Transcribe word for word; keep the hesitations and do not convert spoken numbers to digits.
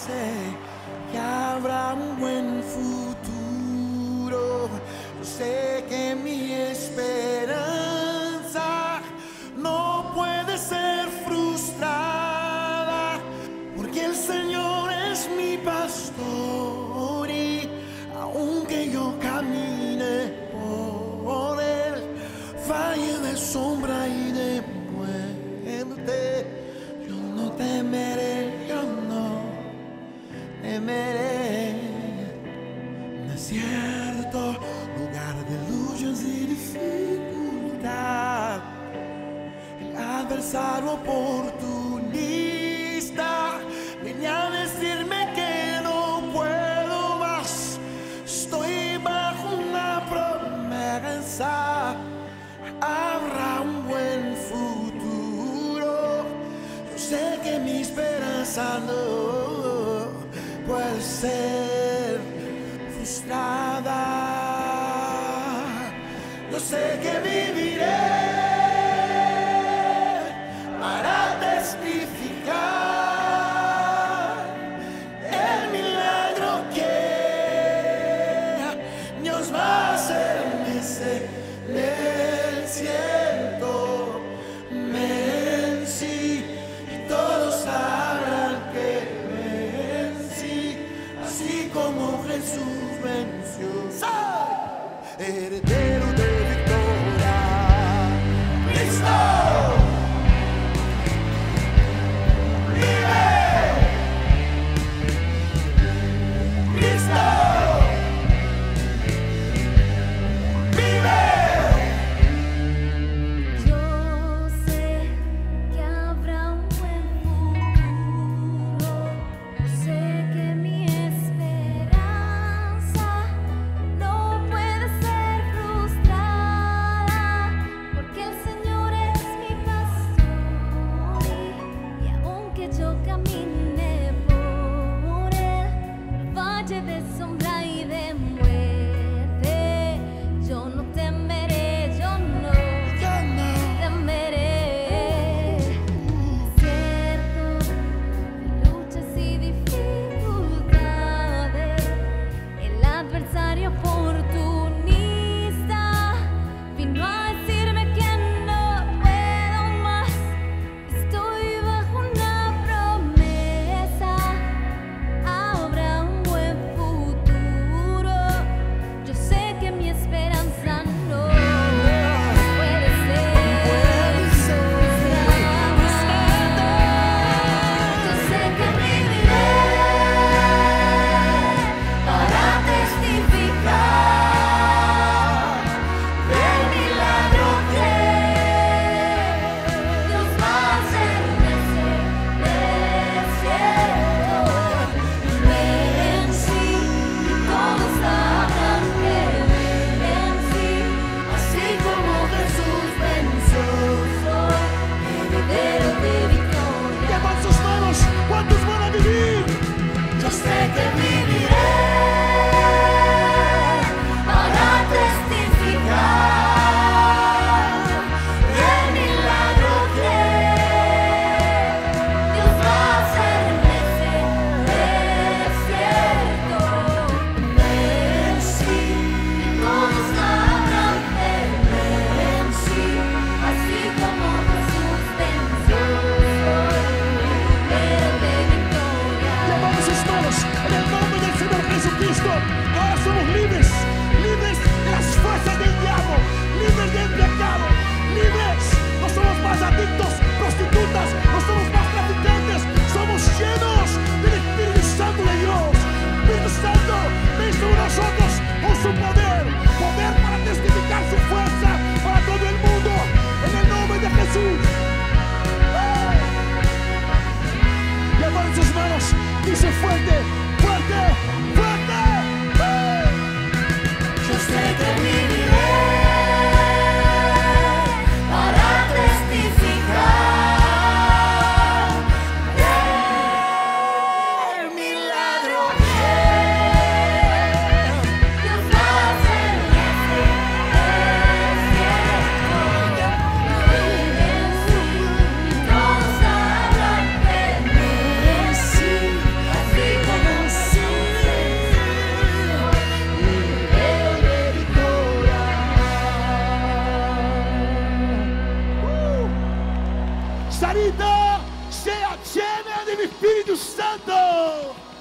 sé que habrá un buen futuro. Yo sé que mi esperanza no puede ser frustrada, porque el Señor es mi pastor y aunque yo camine por el valle de sombra y de muerte, yo no temeré, yo no temeré. Desierto, lugar de luchas y dificultad, el adversario oportunista viene a decirme que no puedo más. Estoy bajo una promesa, habrá un buen futuro. Yo sé que mi esperanza no puede ser frustrada. Yo sé que viviré para testificar el milagro que Dios va a hacer en ese desierto. Vencí y todos sabrán que vencí, así como Jesús venció. ¡Soy heredero de victoria! ¡Cristo! ¡Vive! ¡Cristo! ¡Vive! Yo sé que habrá un buen futuro. Yo sé que mi esperanza no puede ser frustrada, porque el Señor es mi pastor y aunque yo camine por el valle de sombra y de muerte, yo no temeré, yo no Yo no. temeré. Desierto, luchas y dificultades, el adversario oportunista vino a decirme que no puedo más. Estoy bajo una promesa, habrá un buen futuro. Yo sé que mi esperanza no puede ser frustrada. Yo sé que viviré para testificar del milagro que Dios va a hacer en ese desierto. Vencí y todos sabrán que vencí, así como Jesús venció. Soy heredero de victoria. Llevan sus manos, ¿cuántos van a vivir? Yo sé que viviré para testificar el milagro que Dios va a hacer en ese desierto. Vencí y todos sabrán que vencí, así como Jesús venció. Soy heredero de victoria. Levante sus manos en el nombre del Señor Jesucristo. Ahora somos libres, libres de las fuerzas del diablo, libres del pecado, libres. No somos más adictos, prostitutas, no somos más traficantes, somos llenos del Espíritu Santo de Dios. Espíritu Santo, ven sobre nosotros con su poder, poder para testificar su fuerza para todo el mundo, en el nombre de Jesús. Levanten sus manos, dice fuerte, fuerte, fuerte. Yo sé que viviré para testificar del milagro que Dios va a hacer en ese desierto. Vencí y todos sabrán que vencí, así Santo.